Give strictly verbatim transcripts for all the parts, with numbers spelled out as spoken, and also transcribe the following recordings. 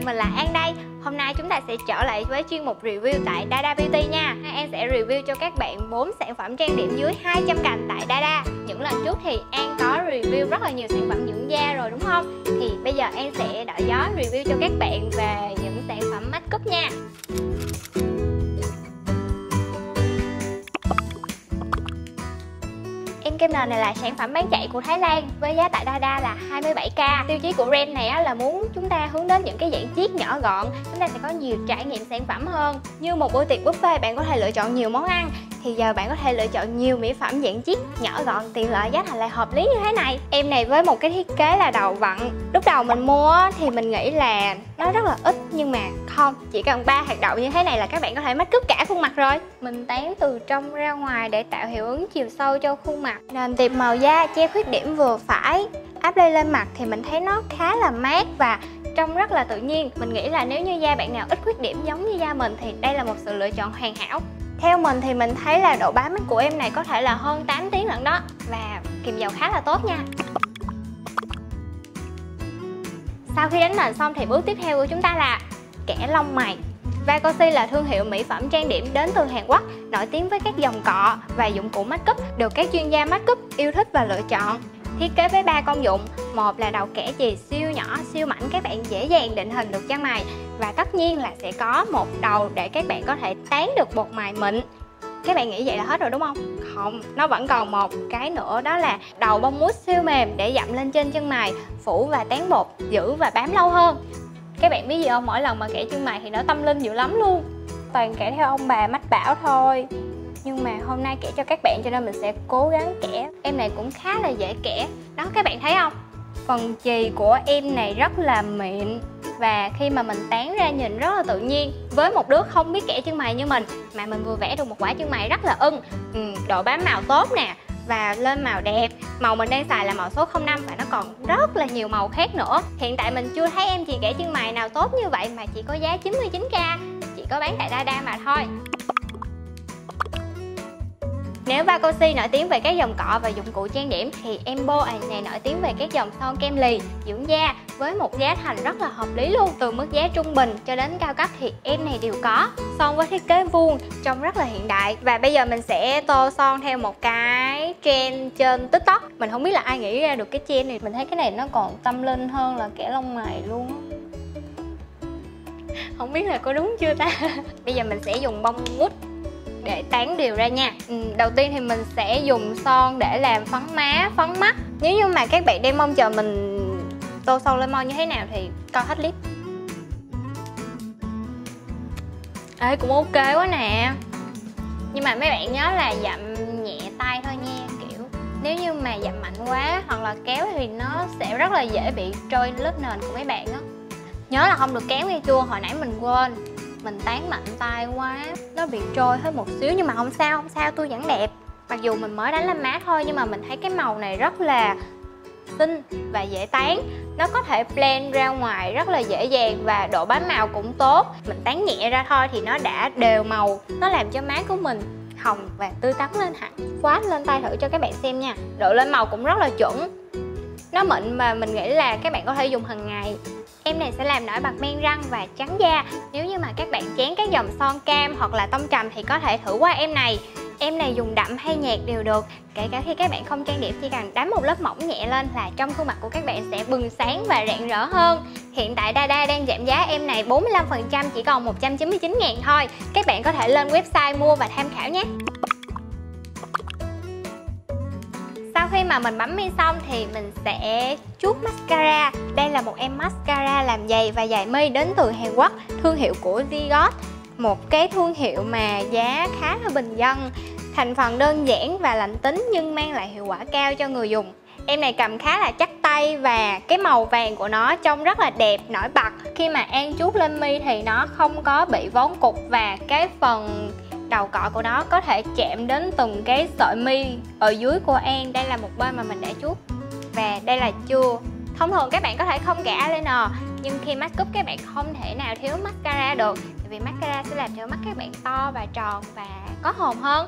mình là An đây. Hôm nay chúng ta sẽ trở lại với chuyên mục review tại Dada Beauty nha. An sẽ review cho các bạn bốn sản phẩm trang điểm dưới hai trăm cành tại Dada. Những lần trước thì An có review rất là nhiều sản phẩm dưỡng da rồi đúng không? Thì bây giờ An sẽ đợi gió review cho các bạn về những sản phẩm make up nha. Em kem nền này là sản phẩm bán chạy của Thái Lan với giá tại Dada là hai mươi bảy k. Tiêu chí của brand này là muốn chúng ta hướng đến những cái dạng chiết nhỏ gọn, chúng ta sẽ có nhiều trải nghiệm sản phẩm hơn. Như một bữa tiệc buffet bạn có thể lựa chọn nhiều món ăn, thì giờ bạn có thể lựa chọn nhiều mỹ phẩm dạng chiết nhỏ gọn, tiện lợi, giá thành lại hợp lý như thế này. Em này với một cái thiết kế là đầu vặn. Lúc đầu mình mua thì mình nghĩ là nó rất là ít, nhưng mà không, chỉ cần ba hạt đậu như thế này là các bạn có thể make up cả khuôn mặt rồi. Mình tán từ trong ra ngoài để tạo hiệu ứng chiều sâu cho khuôn mặt. Nền tiệp màu da che khuyết điểm vừa phải. Áp lên lên mặt thì mình thấy nó khá là mát và trông rất là tự nhiên. Mình nghĩ là nếu như da bạn nào ít khuyết điểm giống như da mình thì đây là một sự lựa chọn hoàn hảo. Theo mình thì mình thấy là độ bám của em này có thể là hơn tám tiếng lận đó. Và kiềm dầu khá là tốt nha. Sau khi đánh nền xong thì bước tiếp theo của chúng ta là kẻ lông mày. Vacosi là thương hiệu mỹ phẩm trang điểm đến từ Hàn Quốc, nổi tiếng với các dòng cọ và dụng cụ make up được các chuyên gia make up yêu thích và lựa chọn. Thiết kế với ba công dụng, một là đầu kẻ chì siêu nhỏ, siêu mảnh, các bạn dễ dàng định hình được chân mày. Và tất nhiên là sẽ có một đầu để các bạn có thể tán được bột mày mịn. Các bạn nghĩ vậy là hết rồi đúng không? Không, nó vẫn còn một cái nữa, đó là đầu bông mousse siêu mềm để dặm lên trên chân mày, phủ và tán bột giữ và bám lâu hơn. Các bạn biết gì không, mỗi lần mà kẻ chân mày thì nó tâm linh dữ lắm luôn. Toàn kẻ theo ông bà mách bảo thôi. Nhưng mà hôm nay kẻ cho các bạn cho nên mình sẽ cố gắng kẻ. Em này cũng khá là dễ kẻ. Đó, các bạn thấy không? Phần chì của em này rất là mịn. Và khi mà mình tán ra nhìn rất là tự nhiên. Với một đứa không biết kẻ chân mày như mình mà mình vừa vẽ được một quả chân mày rất là ưng. ừ, Độ bám màu tốt nè, và lên màu đẹp. Màu mình đang xài là màu số không năm và nó còn rất là nhiều màu khác nữa. Hiện tại mình chưa thấy em chị kẻ chân mày nào tốt như vậy mà chỉ có giá chín mươi chín k. Chỉ có bán tại Dada mà thôi. Nếu Vacosi nổi tiếng về các dòng cọ và dụng cụ trang điểm thì Embo này nổi tiếng về các dòng son kem lì, dưỡng da với một giá thành rất là hợp lý luôn. Từ mức giá trung bình cho đến cao cấp thì em này đều có. Son với thiết kế vuông trông rất là hiện đại. Và bây giờ mình sẽ tô son theo một cái trend trên TikTok. Mình không biết là ai nghĩ ra được cái trend này. Mình thấy cái này nó còn tâm linh hơn là kẻ lông mày luôn. Không biết là có đúng chưa ta. Bây giờ mình sẽ dùng bông mousse để tán đều ra nha. ừ, Đầu tiên thì mình sẽ dùng son để làm phấn má, phấn mắt. Nếu như mà các bạn đang mong chờ mình tô son lên môi như thế nào thì coi hết clip. Ê, cũng ok quá nè. Nhưng mà mấy bạn nhớ là dặm nhẹ tay thôi nha. Kiểu nếu như mà dặm mạnh quá hoặc là kéo thì nó sẽ rất là dễ bị trôi lớp nền của mấy bạn á. Nhớ là không được kéo nghe chưa, hồi nãy mình quên. Mình tán mạnh tay quá, nó bị trôi hết một xíu. Nhưng mà không sao, không sao, tôi vẫn đẹp. Mặc dù mình mới đánh lên má thôi, nhưng mà mình thấy cái màu này rất là xinh và dễ tán. Nó có thể blend ra ngoài rất là dễ dàng và độ bám màu cũng tốt. Mình tán nhẹ ra thôi thì nó đã đều màu. Nó làm cho má của mình hồng và tươi tắn lên hẳn. Swatch lên tay thử cho các bạn xem nha. Độ lên màu cũng rất là chuẩn. Nó mịn và mình nghĩ là các bạn có thể dùng hàng ngày. Em này sẽ làm nổi bật men răng và trắng da. Nếu như mà các bạn chán các dòng son cam hoặc là tông trầm thì có thể thử qua em này. Em này dùng đậm hay nhạt đều được. Kể cả khi các bạn không trang điểm, chỉ cần đánh một lớp mỏng nhẹ lên là trong khuôn mặt của các bạn sẽ bừng sáng và rạng rỡ hơn. Hiện tại Dada đang giảm giá em này bốn mươi lăm phần trăm, chỉ còn một trăm chín mươi chín ngàn thôi. Các bạn có thể lên website mua và tham khảo nhé. Sau khi mà mình bấm mi xong thì mình sẽ chuốt mascara. Đây là một em mascara làm dày và dài mi đến từ Hàn Quốc, thương hiệu của Zigot. Một cái thương hiệu mà giá khá là bình dân. Thành phần đơn giản và lành tính nhưng mang lại hiệu quả cao cho người dùng. Em này cầm khá là chắc tay và cái màu vàng của nó trông rất là đẹp, nổi bật. Khi mà An chuốt lên mi thì nó không có bị vón cục và cái phần đầu cọ của nó có thể chạm đến từng cái sợi mi ở dưới của An. Đây là một bên mà mình đã chuốt và đây là chưa. Thông thường các bạn có thể không kẻ eyeliner, nhưng khi make up các bạn không thể nào thiếu mascara được, tại vì mascara sẽ làm cho mắt các bạn to và tròn và có hồn hơn.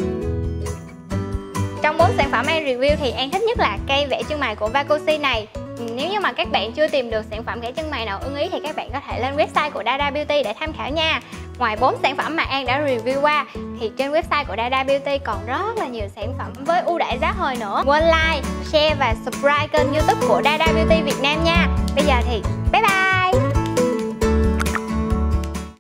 Trong bốn sản phẩm An review thì An thích nhất là cây vẽ chân mày của Vacosi này. Nếu như mà các bạn chưa tìm được sản phẩm kẻ chân mày nào ưng ý thì các bạn có thể lên website của Dada Beauty để tham khảo nha. Ngoài bốn sản phẩm mà An đã review qua thì trên website của Dada Beauty còn rất là nhiều sản phẩm với ưu đãi giá hời nữa. Quên like, share và subscribe kênh YouTube của Dada Beauty Việt Nam nha. Bây giờ thì bye bye.